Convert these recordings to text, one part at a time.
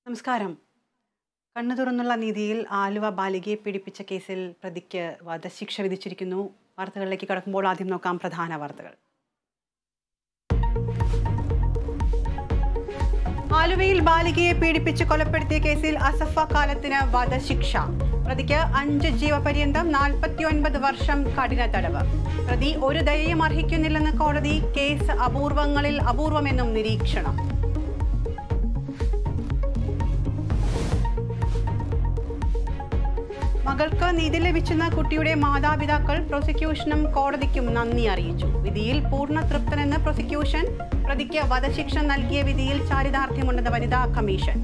നമസ്കാരം. കണ്ണു തുറന്നുള്ള നീതിയിൽ ആലുവ ബാലികയെ പീഡിപ്പിച്ച കേസിൽ പ്രതിക്ക് വധശിക്ഷ വിധിച്ചിരിക്കുന്നു. വാർത്തകളിലേക്ക് കടക്കുമ്പോൾ ആദ്യം നോക്കാം പ്രധാന വാർത്തകൾ. ആലുവയിൽ ബാലികയെ പീഡിപ്പിച്ച് കൊലപ്പെടുത്തിയ കേസിൽ അസഫ കാലത്തിന് വധശിക്ഷ. പ്രതിക്ക് 5 ജീവപര്യന്തം 49 വർഷം കഠിന തടവ്. പ്രതി ഒരു ദയയും അർഹിക്കുന്നില്ലെന്ന് കോടതി. കേസ് അപൂർവങ്ങളിൽ അപൂർവമെന്നും നിരീക്ഷണം. മകൾക്ക് നീതി ലഭിച്ചെന്ന കുട്ടിയുടെ മാതാപിതാക്കൾ പ്രോസിക്യൂഷനും കോടതിക്കും നന്ദി അറിയിച്ചു. വിധിയിൽ പൂർണ്ണ തൃപ്തനെന്ന് പ്രോസിക്യൂഷൻ. പ്രതിക്ക് വധശിക്ഷ നൽകിയ വിധിയിൽ ചാരിതാർത്ഥ്യമുണ്ടെന്ന് വനിതാ കമ്മീഷൻ.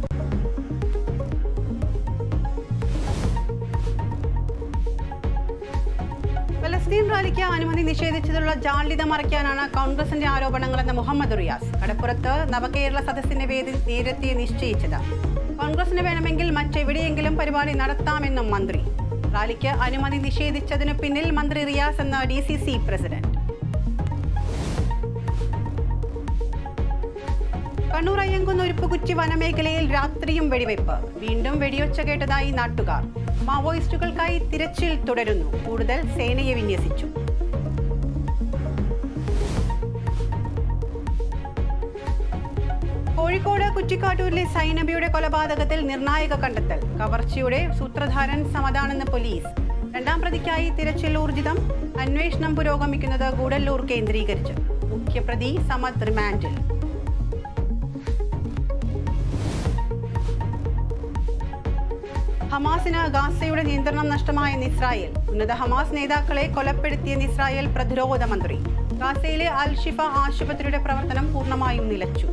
ഫലസ്തീൻ റാലിക്ക് അനുമതി നിഷേധിച്ചതിലുള്ള ജാള്യത മറയ്ക്കാനാണ് കോൺഗ്രസിന്റെ ആരോപണങ്ങളെന്ന് മുഹമ്മദ് റിയാസ്. കടപ്പുറത്ത് നവകേരള സദസ്സിന്റെ വേദി നേരത്തെ നിശ്ചയിച്ചത്. കോൺഗ്രസിന് വേണമെങ്കിൽ മറ്റെവിടെയെങ്കിലും പരിപാടി നടത്താമെന്നും മന്ത്രി. റാലിക്ക് അനുമതി നിഷേധിച്ചതിനു പിന്നിൽ മന്ത്രി റിയാസ് എന്ന DCC പ്രസിഡന്റ്. കണ്ണൂർ അയ്യങ്കുന്ന് ഉരുപ്പുകുറ്റി വനമേഖലയിൽ രാത്രിയും വെടിവയ്പ്. വീണ്ടും വെടിയൊച്ച കേട്ടതായി നാട്ടുകാർ. മാവോയിസ്റ്റുകൾക്കായി തിരച്ചിൽ തുടരുന്നു. കൂടുതൽ സേനയെ വിന്യസിച്ചു. കോഴിക്കോട് കുറ്റിക്കാട്ടൂരിലെ സൈനബിയുടെ കൊലപാതകത്തിൽ നിർണായക കണ്ടെത്തൽ. കവർച്ചയുടെ സൂത്രധാരൻ സമദാണെന്ന് പോലീസ്. 2ാം പ്രതിക്കായി തിരച്ചിൽ ഊർജിതം. അന്വേഷണം പുരോഗമിക്കുന്നത് ഗൂഡല്ലൂർ കേന്ദ്രീകരിച്ച്. മുഖ്യപ്രതി സമദ് റിമാൻഡിൽ. ഹമാസിന് ഗാസയുടെ നിയന്ത്രണം നഷ്ടമായെന്ന് ഇസ്രായേൽ. ഉന്നത ഹമാസ് നേതാക്കളെ കൊലപ്പെടുത്തിയെന്ന് ഇസ്രായേൽ പ്രതിരോധ മന്ത്രി. ഗാസയിലെ അൽ ഷിഫ ആശുപത്രിയുടെ പ്രവർത്തനം പൂർണ്ണമായും നിലച്ചു.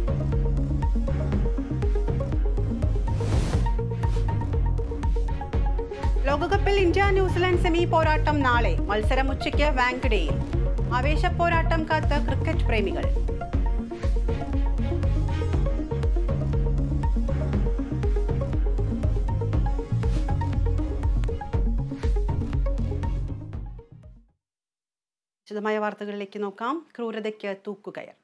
ലോകകപ്പിൽ ഇന്ത്യ ന്യൂസിലാൻഡ് സെമി പോരാട്ടം നാളെ. മത്സരം ഉച്ചയ്ക്ക് വാങ്കുഡയിൽ. ആവേശപ്പോരാട്ടം കാത്ത് ക്രിക്കറ്റ് പ്രേമികൾ. വിശദമായ വാർത്തകളിലേക്ക് നോക്കാം. ക്രൂരതയ്ക്ക് തൂക്കുകയർ.